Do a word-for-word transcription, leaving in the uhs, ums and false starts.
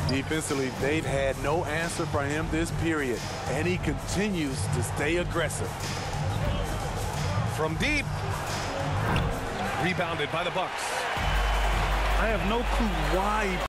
Defensively, they've had no answer for him this period, and he continues to stay aggressive. From deep. Rebounded by the Bucks. I have no clue why